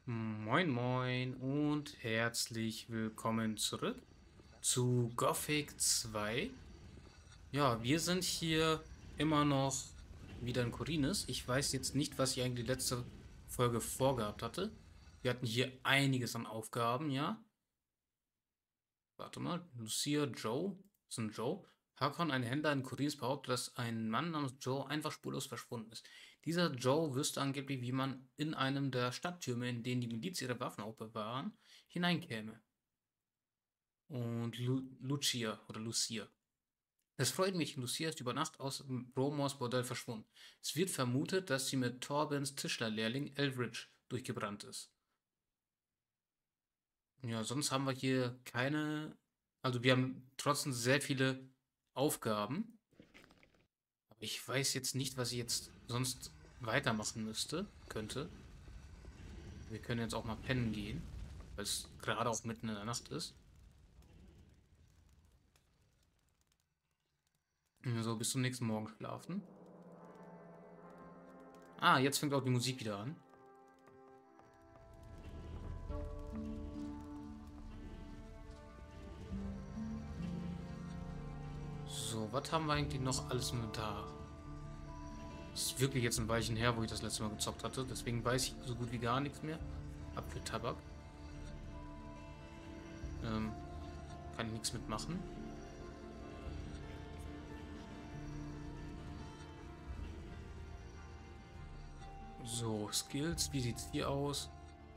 Moin Moin und herzlich willkommen zurück zu Gothic 2. Ja, wir sind hier immer noch wieder in Khorinis. Ich weiß jetzt nicht, was ich eigentlich die letzte Folge vorgehabt hatte. Wir hatten hier einiges an Aufgaben, ja. Warte mal, Lucia, Joe, ist ein Joe. Hakon, ein Händler in Khorinis, behauptet, dass ein Mann namens Joe einfach spurlos verschwunden ist. Dieser Joe wüsste angeblich, wie man in einem der Stadttürme, in denen die Miliz ihre Waffen aufbewahren, hineinkäme. Und Lucia oder Lucia. Das Freudenmädchen Lucia ist über Nacht aus Bromors Bordell verschwunden. Es wird vermutet, dass sie mit Torbens Tischlerlehrling Elfridge durchgebrannt ist. Ja, sonst haben wir hier keine. Also wir haben trotzdem sehr viele Aufgaben. Aber ich weiß jetzt nicht, was ich jetzt sonst weitermachen könnte. Wir können jetzt auch mal pennen gehen, weil es gerade auch mitten in der Nacht ist. So, bis zum nächsten Morgen schlafen. Ah, jetzt fängt auch die Musik wieder an. So, was haben wir eigentlich noch alles im Inventar? Das ist wirklich jetzt ein Weilchen her, wo ich das letzte Mal gezockt hatte. Deswegen weiß ich so gut wie gar nichts mehr. Apfeltabak. Kann ich nichts mitmachen. So, Skills, wie sieht's hier aus?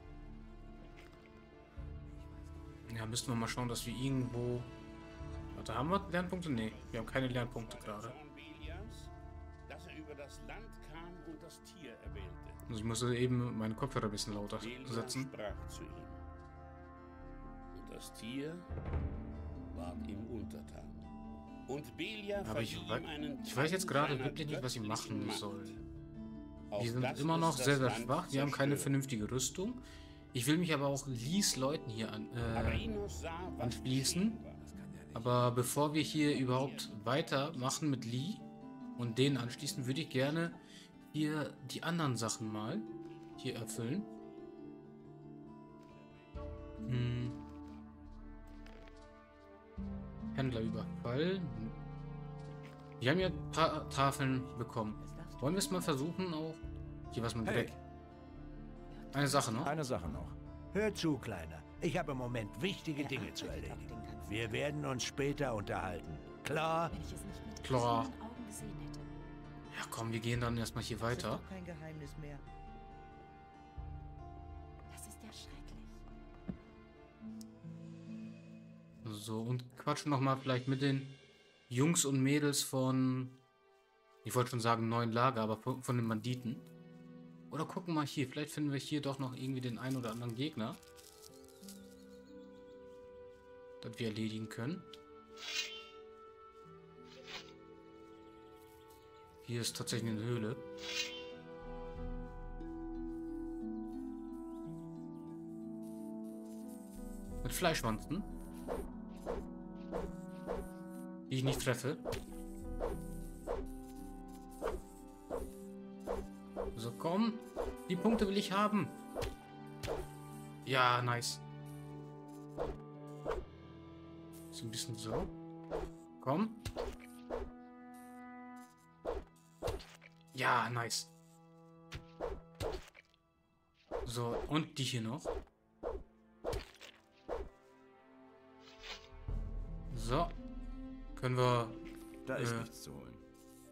Ja, müssten wir mal schauen, dass wir irgendwo... Warte, haben wir Lernpunkte? Nee, wir haben keine Lernpunkte gerade. Also ich musste eben meinen Kopfhörer ein bisschen lauter setzen. Sprach zu ihm. Und das Tier ward ihm untertan. Und Belia Aber ich weiß jetzt gerade wirklich nicht, was ich machen soll. Wir sind immer noch sehr, sehr schwach. Wir haben keine vernünftige Rüstung. Ich will mich aber auch Lees Leuten hier anschließen. Aber bevor wir hier überhaupt weitermachen mit Lee und denen anschließen, würde ich gerne hier die anderen Sachen mal hier erfüllen. Händlerüberfall. Wir haben ja ein paar Tafeln bekommen. Wollen wir es mal versuchen auch? Hier was mit Dreck. Eine Sache noch. Eine Sache noch. Hör zu, Kleiner. Ich habe im Moment wichtige Dinge zu erledigen. Wir werden uns später unterhalten. Klar? Wenn ich es nicht mit Klar. eigenen Augen gesehen hätte. Ja, komm, wir gehen dann erstmal hier Das ist weiter. doch kein Geheimnis mehr. Das ist ja schrecklich. So, und quatschen nochmal vielleicht mit den Jungs und Mädels von... Ich wollte schon sagen neuen Lager, aber von den Banditen. Oder gucken mal hier, vielleicht finden wir hier doch noch irgendwie den einen oder anderen Gegner. Das wir erledigen können. Hier ist tatsächlich eine Höhle. Mit Fleischwanzen. Die ich nicht treffe. So, komm. Die Punkte will ich haben. Ja, nice. So ein bisschen so. Komm. Ja, nice. So, und die hier noch. So. Können wir... Da ist nichts zu holen.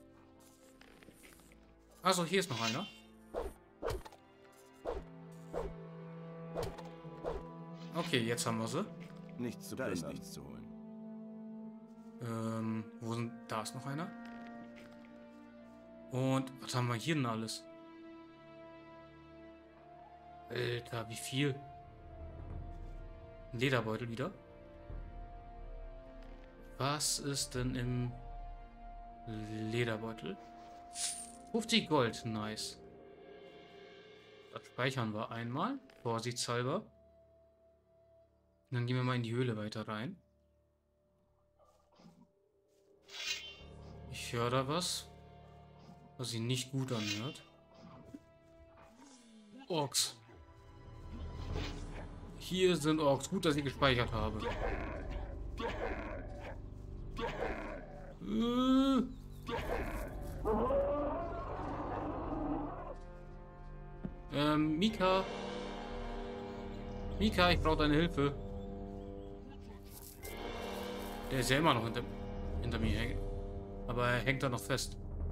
Achso, hier ist noch einer. Okay, jetzt haben wir sie. Nichts zu plündern. Da ist nichts zu holen. Wo sind... Da ist noch einer. Und was haben wir hier denn alles? Alter, wie viel? Ein Lederbeutel wieder. Was ist denn im Lederbeutel? 50 Gold, nice. Das speichern wir einmal, vorsichtshalber. Und dann gehen wir mal in die Höhle weiter rein. Ich höre da was sich nicht gut anhört. Orks. Hier sind Orks. Gut, dass ich gespeichert habe. Mika. Mika, ich brauche deine Hilfe. Der ist ja immer noch hinter mir hängen. Aber er hängt da noch fest.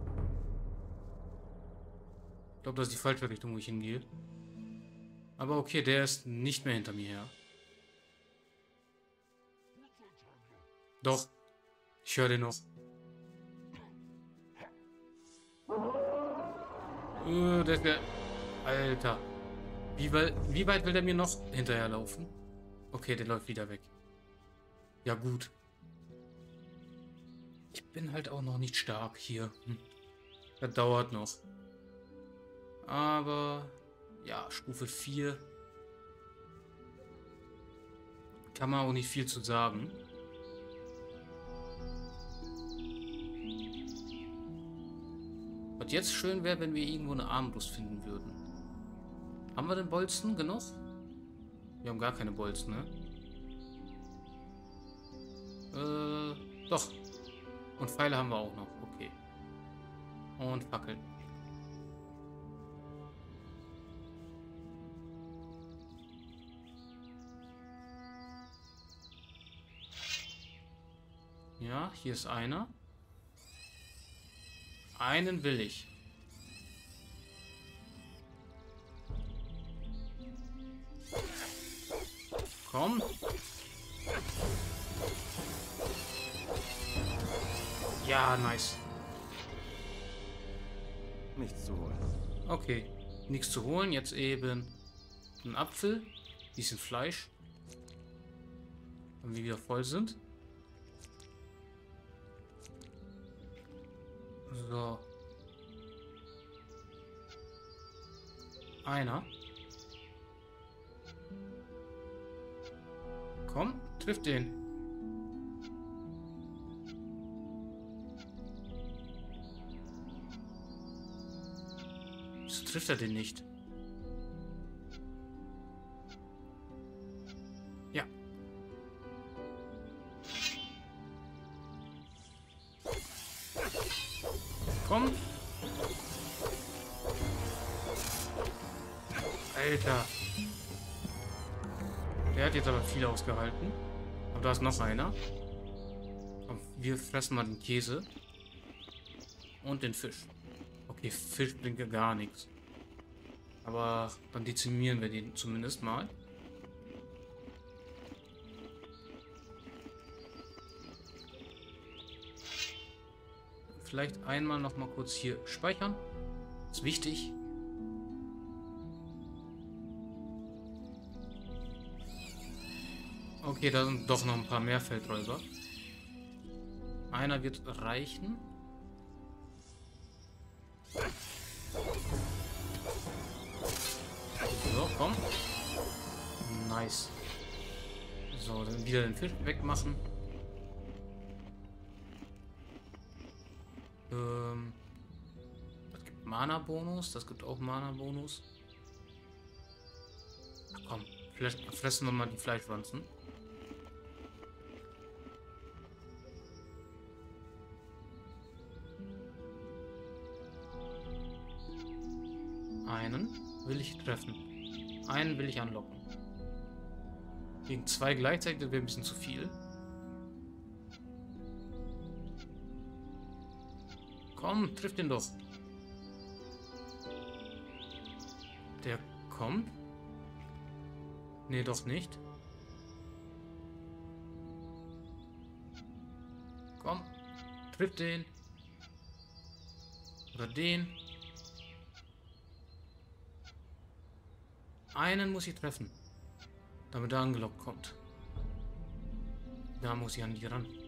Ich glaube, das ist die falsche Richtung, wo ich hingehe. Aber okay, der ist nicht mehr hinter mir her. Doch. Ich höre den noch. Der ist der... Alter. Wie weit will der mir noch hinterherlaufen? Okay, der läuft wieder weg. Ja gut. Ich bin halt auch noch nicht stark hier. Das dauert noch. Aber... Ja, Stufe 4. Kann man auch nicht viel zu sagen. Was jetzt schön wäre, wenn wir irgendwo eine Armbrust finden würden. Haben wir denn Bolzen genug? Wir haben gar keine Bolzen, ne? Doch. Und Pfeile haben wir auch noch. Okay. Und Fackeln. Ja, hier ist einer. Einen will ich. Komm. Ja, nice. Nichts zu holen. Okay, nichts zu holen. Jetzt eben ein Apfel, bisschen Fleisch. Wenn wir wieder voll sind. So. Einer. Komm, trifft den. Wieso trifft er den nicht? Ja. Komm. Alter. Der hat jetzt aber viel ausgehalten. Aber da ist noch einer. Und wir fressen mal den Käse. Und den Fisch. Okay, Fisch bringt ja gar nichts. Aber dann dezimieren wir den zumindest mal. Vielleicht einmal noch mal kurz hier speichern. Ist wichtig. Okay, da sind doch noch ein paar mehr Feldräuber. Einer wird reichen. So, komm. Nice. So, dann wieder den Fisch wegmachen. Das gibt Mana-Bonus. Das gibt auch Mana-Bonus. Komm, fressen wir mal die Fleischwanzen. Einen will ich treffen. Einen will ich anlocken. Gegen zwei gleichzeitig wäre ein bisschen zu viel. Komm, triff den doch. Der kommt. Nee, doch nicht. Komm, triff den. Oder den. Einen muss ich treffen, damit er angelockt kommt. Da muss ich an die ran.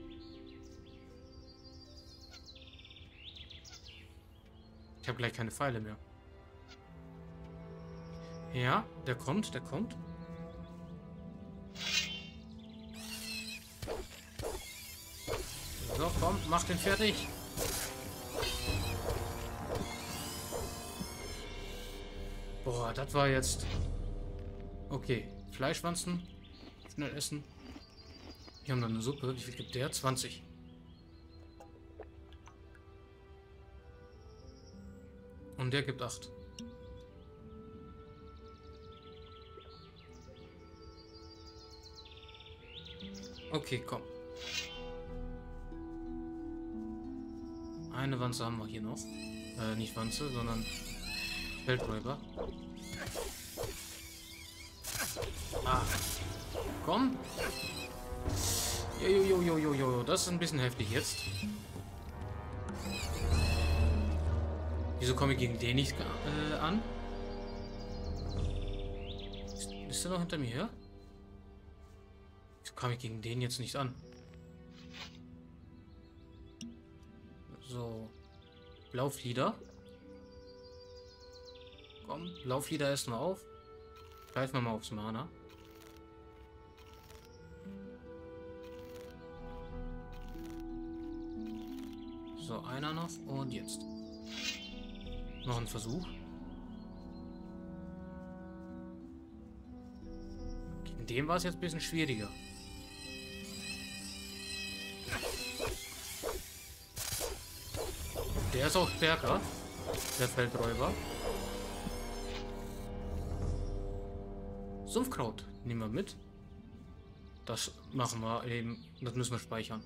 Ich habe gleich keine Pfeile mehr. Ja, der kommt, der kommt. So, komm, mach den fertig. Boah, das war jetzt... Okay, Fleischwanzen. Schnell essen. Wir haben dann eine Suppe. Wie viel gibt der? 20. Und der gibt 8. Okay, komm. Eine Wanze haben wir hier noch. Nicht Wanze, sondern Feldräuber. Ah. Komm. Jojojojojo. Das ist ein bisschen heftig jetzt. Wieso komme ich gegen den nicht an? Ist der noch hinter mir her? Wieso kam ich gegen den jetzt nicht an? So. Lauflieder. Komm, Lauflieder essen wir auf. Greifen wir mal aufs Mana. So, einer noch und jetzt. Noch ein Versuch. Gegen den war es jetzt ein bisschen schwieriger. Der ist auch stärker, der Feldräuber. Sumpfkraut nehmen wir mit. Das machen wir eben, das müssen wir speichern.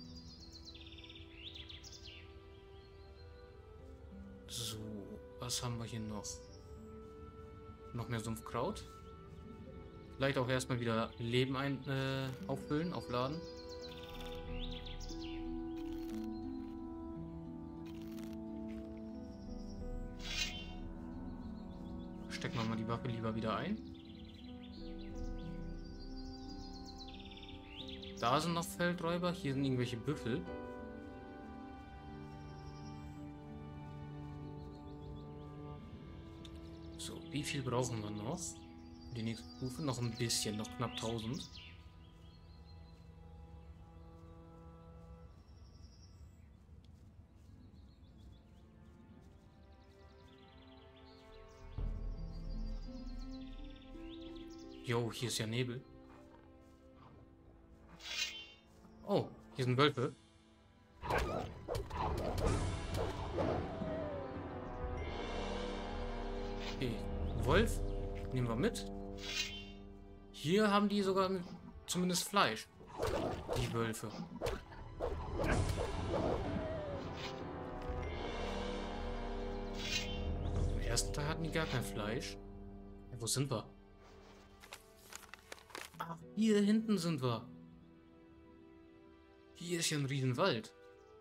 So, was haben wir hier noch? Noch mehr Sumpfkraut. Vielleicht auch erstmal wieder Leben auffüllen, aufladen. Stecken wir mal die Waffe lieber wieder ein. Da sind noch Feldräuber, hier sind irgendwelche Büffel. So, wie viel brauchen wir noch? Die nächste Stufe noch ein bisschen, noch knapp 1000. Jo, hier ist ja Nebel. Oh, hier sind Wölfe. Okay, Wolf nehmen wir mit. Hier haben die sogar zumindest Fleisch. Die Wölfe. Im ersten Teil hatten die gar kein Fleisch. Ja, wo sind wir? Ach, hier hinten sind wir. Hier ist ja ein Riesenwald.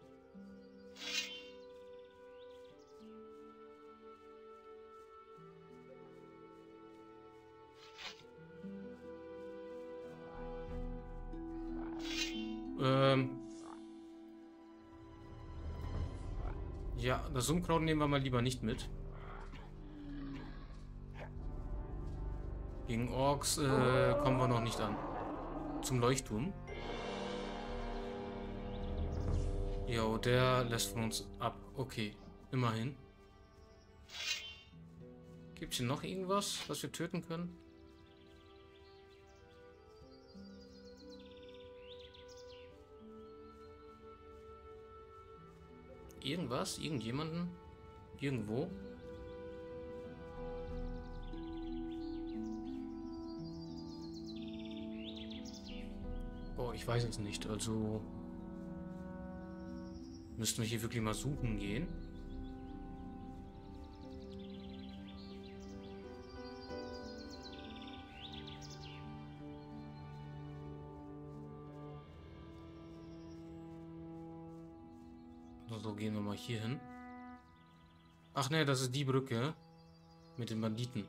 Ja, das Sumpfkraut nehmen wir mal lieber nicht mit. Gegen Orks kommen wir noch nicht an. Zum Leuchtturm. Jo, der lässt von uns ab. Okay, immerhin. Gibt es hier noch irgendwas, was wir töten können? Irgendwas? Irgendjemanden? Irgendwo? Oh, ich weiß es nicht. Also müssten wir hier wirklich mal suchen gehen. So, gehen wir mal hier hin. Ach ne, das ist die Brücke mit den Banditen.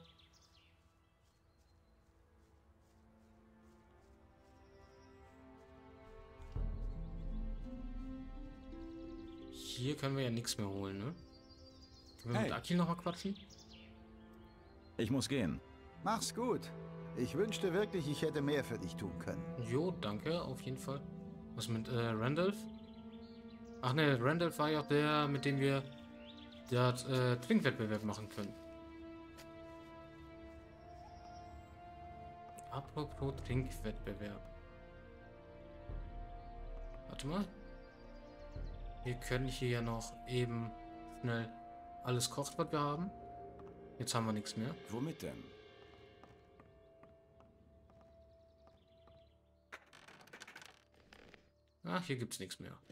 Hier können wir ja nichts mehr holen, ne? Können wir mit Akil noch mal quatschen? Ich muss gehen. Mach's gut. Ich wünschte wirklich, ich hätte mehr für dich tun können. Jo, danke, auf jeden Fall. Was mit Randolph? Ach ne, Randolph war ja auch der, mit dem wir der Trinkwettbewerb machen können. Apropos Trinkwettbewerb. Warte mal. Wir können hier ja noch eben schnell alles kochen, was wir haben. Jetzt haben wir nichts mehr. Womit denn? Ach, hier gibt's nichts mehr.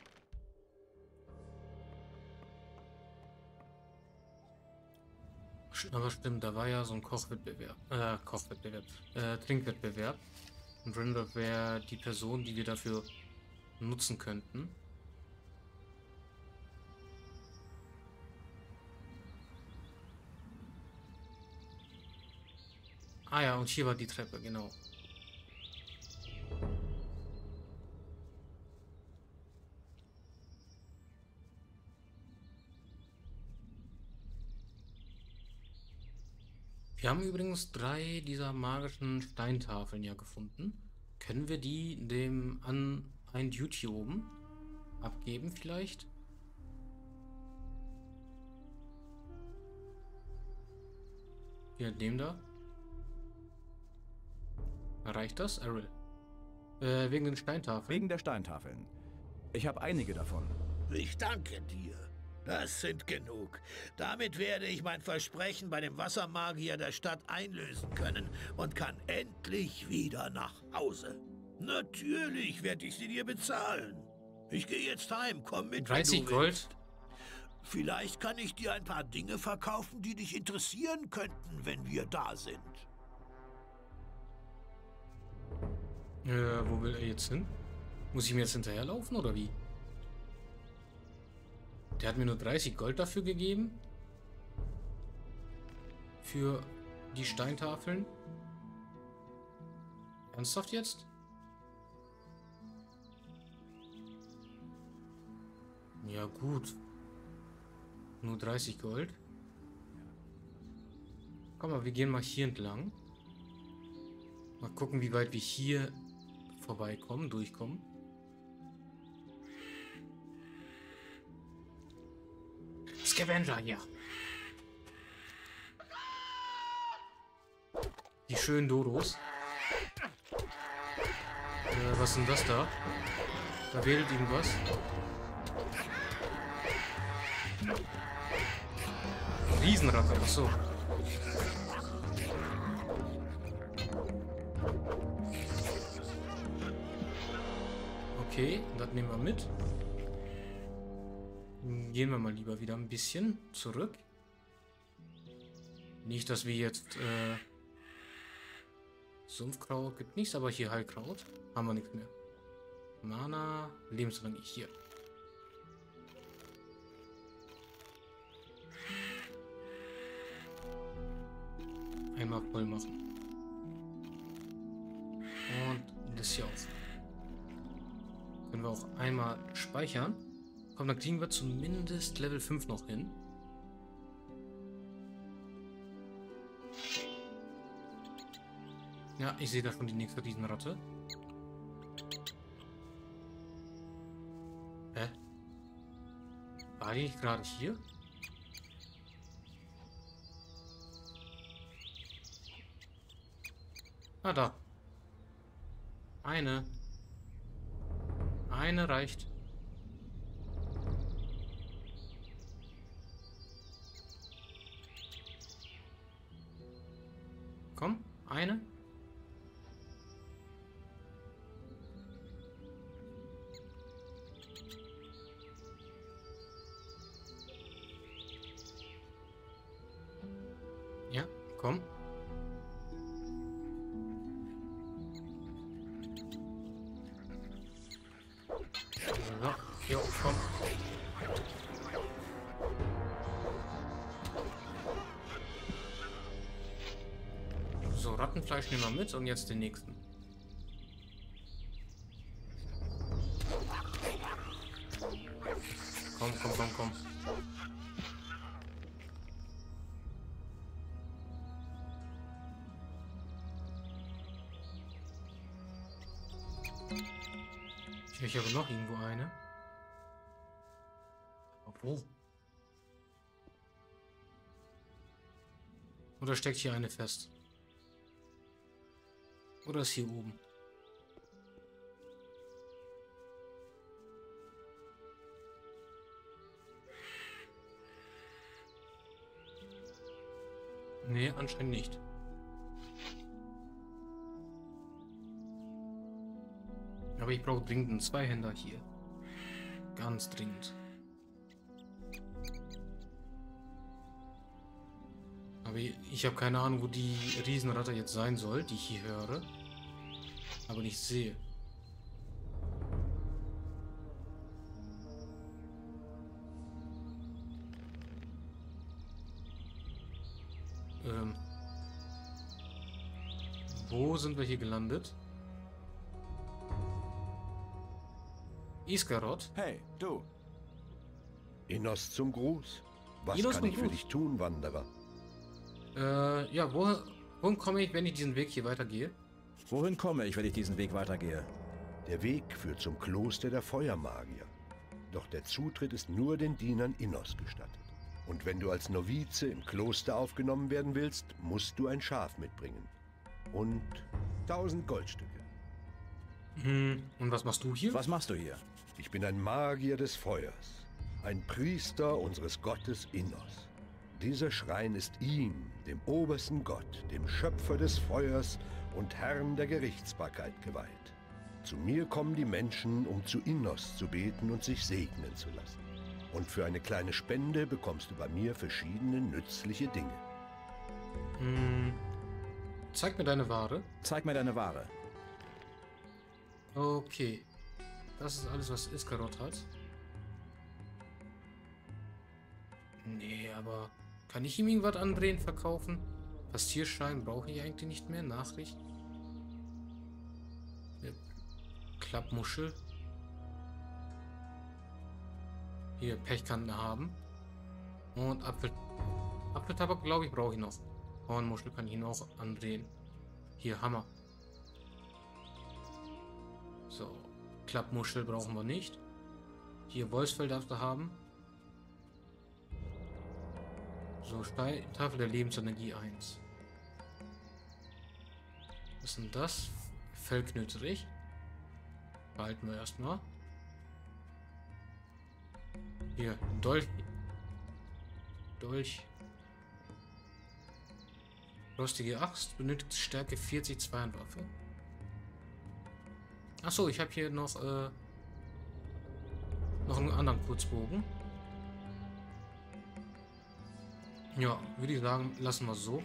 Aber stimmt, da war ja so ein Trinkwettbewerb. Und Randolph wäre die Person, die wir dafür nutzen könnten. Ah ja, und hier war die Treppe, genau. Wir haben übrigens 3 dieser magischen Steintafeln ja gefunden. Können wir die dem einen Dude hier oben abgeben vielleicht? Hier, dem da. Reicht das? Errol. Wegen den Steintafeln. Wegen der Steintafeln. Ich habe einige davon. Ich danke dir. Das sind genug. Damit werde ich mein Versprechen bei dem Wassermagier der Stadt einlösen können und kann endlich wieder nach Hause. Natürlich werde ich sie dir bezahlen. Ich gehe jetzt heim, komm mit. 30 Gold. Vielleicht kann ich dir ein paar Dinge verkaufen, die dich interessieren könnten, wenn wir da sind. Wo will er jetzt hin? Muss ich mir jetzt hinterherlaufen oder wie? Der hat mir nur 30 Gold dafür gegeben. Für die Steintafeln. Ernsthaft jetzt? Ja gut. Nur 30 Gold. Komm mal, wir gehen mal hier entlang. Mal gucken, wie weit wir hier vorbeikommen, durchkommen. Scavenger, ja. Die schönen Dodos. Was ist denn das da? Da wählt irgendwas. Riesenratte, achso. Okay, das nehmen wir mit. Gehen wir mal lieber wieder ein bisschen zurück. Nicht, dass wir jetzt Sumpfkraut gibt nichts, aber hier Heilkraut. Haben wir nichts mehr. Mana, lebenslang hier. Einmal voll machen. Und das hier auch. Können wir auch einmal speichern. Komm, dann kriegen wir zumindest Level 5 noch hin. Ja, ich sehe da schon die nächste Riesenratte. Hä? War die nicht gerade hier? Ah, da. Eine. Eine reicht. Komm, eine. Ja, komm. So, jo, komm. So, Rattenfleisch nehmen wir mit und jetzt den nächsten. Komm, komm, komm, komm. Ich habe noch irgendwo eine. Aber wo? Oder steckt hier eine fest? Oder ist hier oben? Nee, anscheinend nicht. Aber ich brauche dringend einen Zweihänder hier. Ganz dringend. Aber ich habe keine Ahnung, wo die Riesenratte jetzt sein soll, die ich hier höre. Aber nicht sehe. Wo sind wir hier gelandet? Iskarot? Hey, du. Innos zum Gruß. Was Innos kann zum ich für Gruß. dich tun, Wanderer? Ja, wohin komme ich, wenn ich diesen Weg hier weitergehe? Wohin komme ich, wenn ich diesen Weg weitergehe? Der Weg führt zum Kloster der Feuermagier. Doch der Zutritt ist nur den Dienern Innos gestattet. Und wenn du als Novize im Kloster aufgenommen werden willst, musst du ein Schaf mitbringen. Und 1000 Goldstücke. Und was machst du hier? Was machst du hier? Ich bin ein Magier des Feuers, ein Priester unseres Gottes Innos. Dieser Schrein ist ihm, dem obersten Gott, dem Schöpfer des Feuers und Herrn der Gerichtsbarkeit geweiht. Zu mir kommen die Menschen, um zu Innos zu beten und sich segnen zu lassen. Und für eine kleine Spende bekommst du bei mir verschiedene nützliche Dinge. Zeig mir deine Ware. Zeig mir deine Ware. Okay. Das ist alles, was Iskarot hat. Nee, aber kann ich ihm irgendwas andrehen, verkaufen? Passierschein brauche ich eigentlich nicht mehr. Nachricht. Eine Klappmuschel. Hier, Pechkanten haben. Und Apfeltabak, glaube ich, brauche ich noch. Hornmuschel kann ich ihn auch andrehen. Hier, Hammer. So. Klappmuschel brauchen wir nicht. Hier, Wolfsfell darfst du haben. So, Tafel der Lebensenergie 1. Was ist denn das? Fellknöterich. Behalten wir erstmal. Hier, Dolch. Rostige Axt, benötigt Stärke 40, Zweihandwaffe. Achso, ich habe hier noch einen anderen Kurzbogen. Ja, würde ich sagen, lassen wir es so.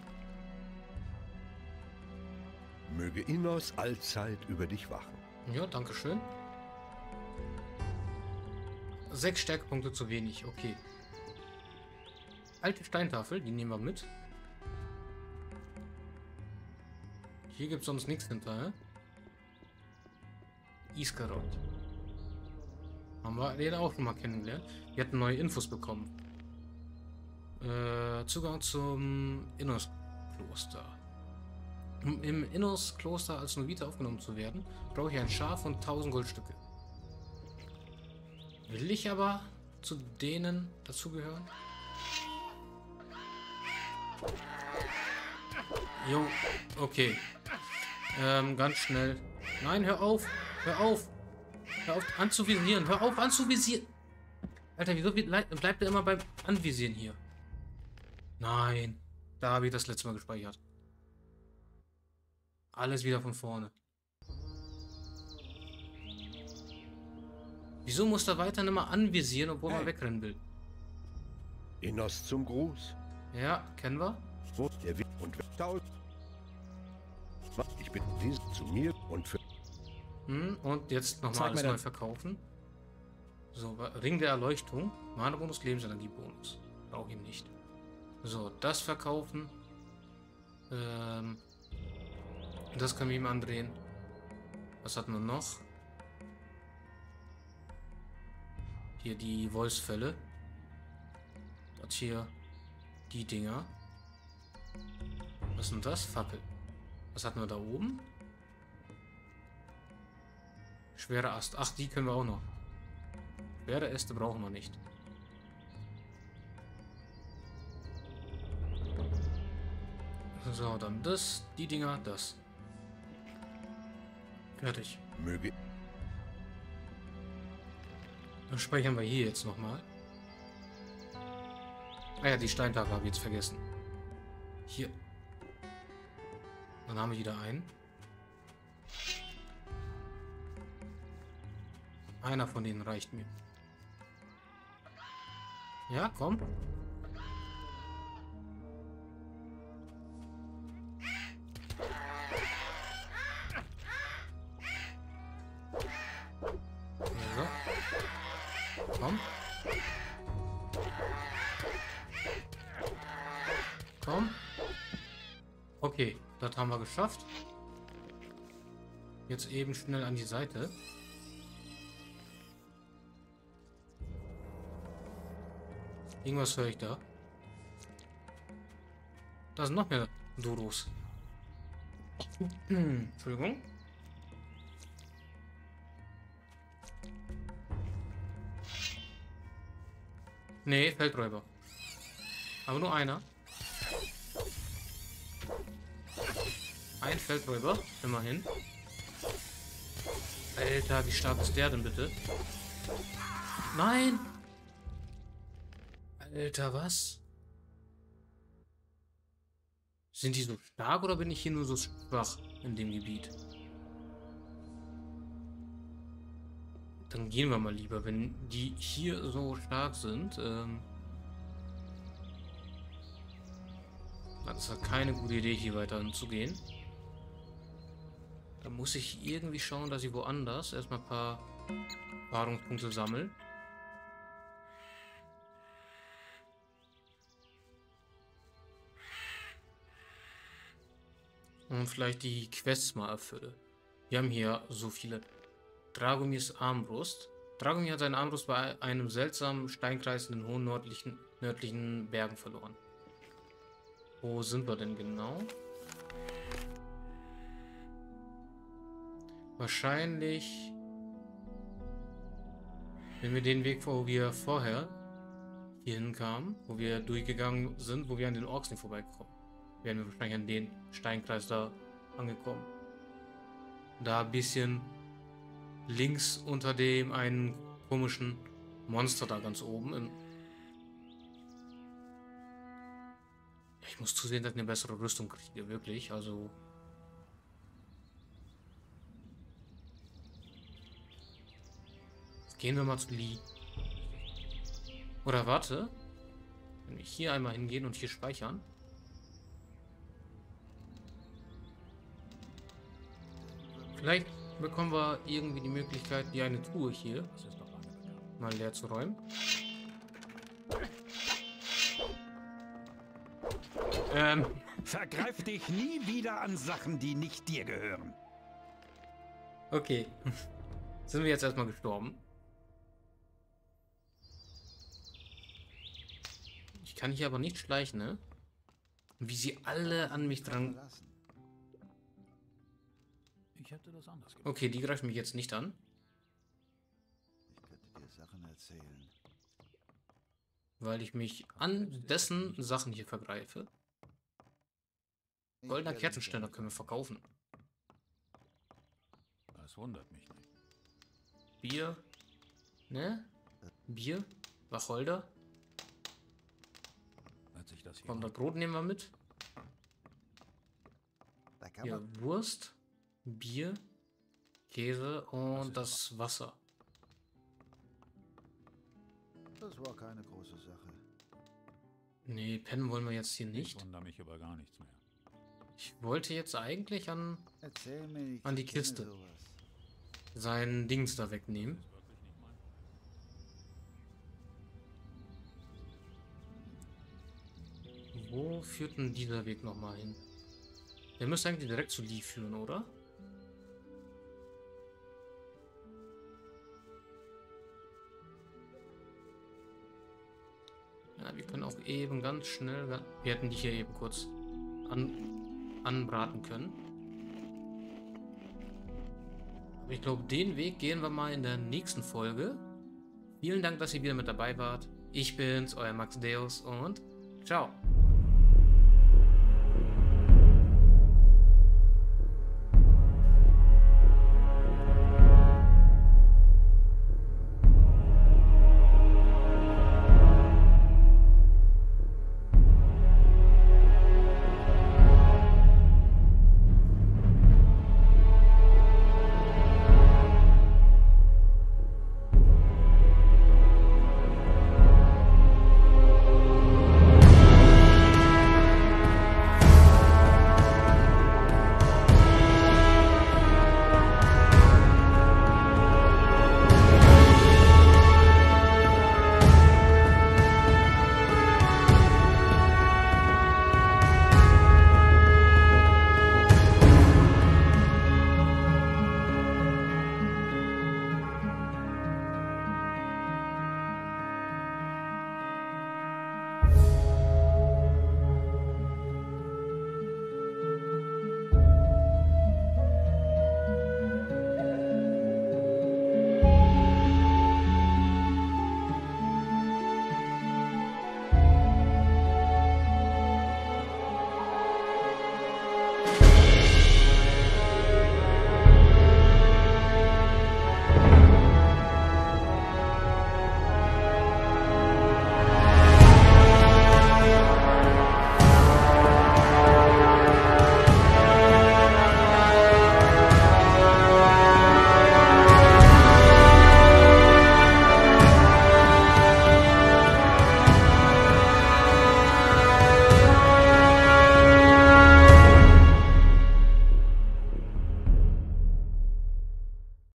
Möge Innos allzeit über dich wachen. Ja, danke schön. 6 Stärkepunkte zu wenig, okay. Alte Steintafel, die nehmen wir mit. Hier gibt es sonst nichts hinterher. Iskarot. Haben wir den auch schon mal kennengelernt. Wir hatten neue Infos bekommen. Zugang zum Innos-Kloster. Um im Innos-Kloster als Novite aufgenommen zu werden, brauche ich ein Schaf und 1000 Goldstücke. Will ich aber zu denen dazugehören? Jo, okay. Ganz schnell. Nein, hör auf! Hör auf! Hör auf anzuvisieren! Hör auf anzuvisieren! Alter, wieso bleibt er immer beim Anvisieren hier? Nein. Da habe ich das letzte Mal gespeichert. Alles wieder von vorne. Wieso muss er weiterhin immer anvisieren, obwohl er wegrennen will? Innos zum Gruß. Ja, kennen wir. Wo der Weg und ich bin dies zu mir und für Und jetzt nochmal alles neu verkaufen. So, Ring der Erleuchtung. Mana-Bonus, Lebensenergie-Bonus. Brauche ich nicht. So, das verkaufen. Das können wir ihm andrehen. Was hatten wir noch? Hier die Wolfsfälle. Das hier die Dinger. Was ist denn das? Fackel. Was hatten wir da oben? Schwere Ast. Ach, die können wir auch noch. Schwere Äste brauchen wir nicht. So, dann das, die Dinger, das. Fertig. Möge... Dann speichern wir hier jetzt nochmal. Ah ja, die Steintafel habe ich jetzt vergessen. Hier. Dann haben wir wieder einen. Einer von denen reicht mir. Ja, komm. So. Komm. Komm. Okay, das haben wir geschafft. Jetzt eben schnell an die Seite. Irgendwas höre ich da. Da sind noch mehr Dodos. Entschuldigung. Nee, Feldräuber. Aber nur einer. Ein Feldräuber, immerhin. Alter, wie stark ist der denn bitte? Nein! Alter, was? Sind die so stark oder bin ich hier nur so schwach in dem Gebiet? Dann gehen wir mal lieber, wenn die hier so stark sind. Das ist halt keine gute Idee, hier weiter hinzugehen. Da muss ich irgendwie schauen, dass ich woanders erstmal ein paar Erfahrungspunkte sammle. Und vielleicht die Quests mal erfülle. Wir haben hier so viele. Dragomirs Armbrust. Dragomir hat seine Armbrust bei einem seltsamen Steinkreis in den hohen nördlichen Bergen verloren. Wo sind wir denn genau? Wahrscheinlich, wenn wir den Weg, wo wir vorher hier hinkamen, wo wir durchgegangen sind, wo wir an den Orks nicht vorbeikommen, werden wir wahrscheinlich an den Steinkreis da angekommen. Da ein bisschen links unter dem einen komischen Monster da ganz oben. Ich muss zusehen, dass ich eine bessere Rüstung kriege, wirklich. Also gehen wir mal zu Lee. Oder warte. Wenn wir hier einmal hingehen und hier speichern. Vielleicht bekommen wir irgendwie die Möglichkeit, die eine Truhe hier mal leer zu räumen. Vergreif dich nie wieder an Sachen, die nicht dir gehören. Okay. Sind wir jetzt erstmal gestorben? Ich kann hier aber nicht schleichen, ne? Und wie sie alle an mich dran... Ich hätte das anders gemacht. Okay, die greifen mich jetzt nicht an. Ich könnte dir Sachen erzählen. Weil ich mich an dessen Sachen hier vergreife. Goldener Kerzenständer können wir verkaufen. Das wundert mich nicht. Bier. Ne? Bier. Wacholder. Als ich das hier Und das Brot nehmen wir mit. Hier Wurst. Bier. Käse und das Wasser. Das war keine große Sache. Nee, pennen wollen wir jetzt hier nicht. Ich wundere mich über gar nichts mehr. Ich wollte jetzt eigentlich an Erzähl mir nichts. An die Ich kenne Kiste. sowas. sein Dings da wegnehmen. Wo führt denn dieser Weg nochmal hin? Der müsste eigentlich direkt zu Lee führen, oder? Ja, wir können auch eben ganz schnell... Wir hätten die hier eben kurz anbraten können. Aber ich glaube, den Weg gehen wir mal in der nächsten Folge. Vielen Dank, dass ihr wieder mit dabei wart. Ich bin's, euer Max Deus und ciao.